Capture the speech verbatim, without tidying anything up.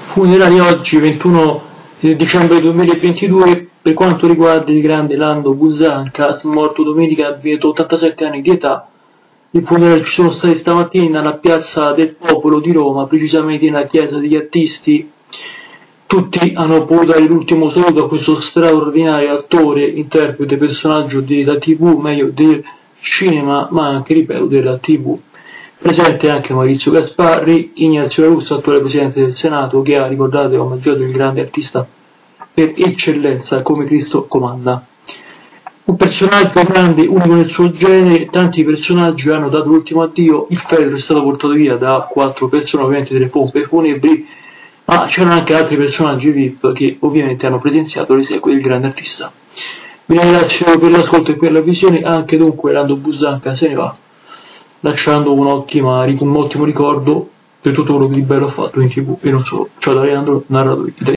Funerali oggi, ventuno dicembre duemilaventidue, per quanto riguarda il grande Lando Busanca, morto domenica a ottantasette anni di età. I funerali ci sono stati stamattina alla Piazza del Popolo di Roma, precisamente nella chiesa degli Attisti. Tutti hanno potuto dare l'ultimo saluto a questo straordinario attore, interprete, personaggio della tivù, meglio del cinema, ma anche, ripeto, della tivù. Presente anche Maurizio Gasparri, Ignazio La Russa, attuale Presidente del Senato, che ha ricordato e omaggiato il grande artista per eccellenza, come Cristo comanda. Un personaggio grande, unico nel suo genere. Tanti personaggi hanno dato l'ultimo addio. Il feretro è stato portato via da quattro persone, ovviamente delle pompe funebri, ma c'erano anche altri personaggi V I P che ovviamente hanno presenziato le esequie del grande artista. Vi ringrazio per l'ascolto e per la visione. Anche dunque Lando Busanca se ne va, lasciando un'ottima, un ottimo ricordo per tutto quello che di bello ha fatto in tv e non solo. Ciao da Leandro, narratore.